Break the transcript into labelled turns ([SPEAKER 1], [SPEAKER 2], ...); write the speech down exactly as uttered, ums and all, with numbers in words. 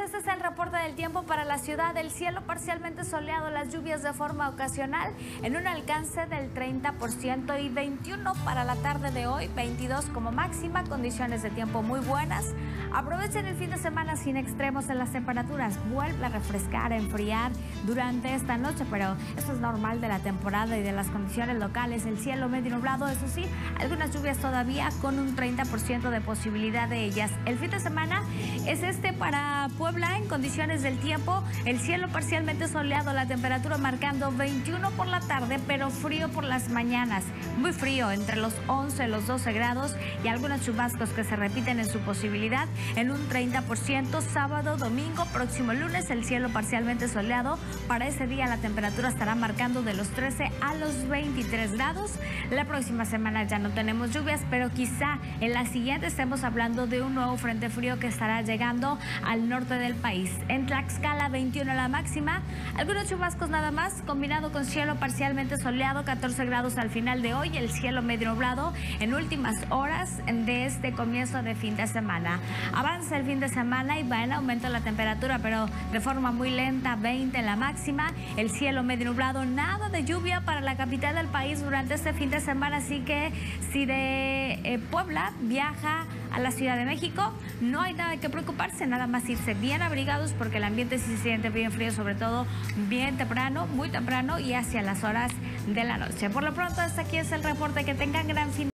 [SPEAKER 1] este es el reporte del tiempo para la ciudad. El cielo parcialmente soleado, las lluvias de forma ocasional en un alcance del treinta por ciento y veintiuno para la tarde de hoy, veintidós como máxima, condiciones de tiempo muy buenas. Aprovechen el fin de semana sin extremos en las temperaturas. Vuelve a refrescar, a enfriar durante esta noche, pero eso es normal de la temporada y de las condiciones locales. El cielo medio nublado, eso sí, algunas lluvias todavía con un treinta por ciento de posibilidad de ellas. El fin de semana es este para Puebla en condiciones del tiempo. El cielo parcialmente soleado, la temperatura marcando veintiuno por la tarde, pero frío por las mañanas. Muy frío, entre los once y los doce grados y algunos chubascos que se repiten en su posibilidad en un treinta por ciento. Sábado, domingo, próximo lunes, el cielo parcialmente soleado. Para ese día la temperatura estará marcando de los trece a los veintitrés grados. La próxima semana ya no tenemos lluvias, pero quizá en la siguiente estemos hablando de un nuevo frente frío que estará llegando al norte del país. En Tlaxcala, veintiuno la máxima, algunos chubascos nada más, combinado con cielo parcialmente soleado, catorce grados al final de hoy, el cielo medio nublado en últimas horas de este comienzo de fin de semana. Avanza el fin de semana y va en aumento la temperatura, pero de forma muy lenta, veinte la máxima, el cielo medio nublado, nada de lluvia para la capital del país durante este fin de semana, así que si de eh, Puebla viaja a la Ciudad de México, no hay nada que preocuparse, nada más irse bien abrigados porque el ambiente sí se siente bien frío, sobre todo bien temprano, muy temprano y hacia las horas de la noche. Por lo pronto, hasta aquí es el reporte. Que tengan gran fin.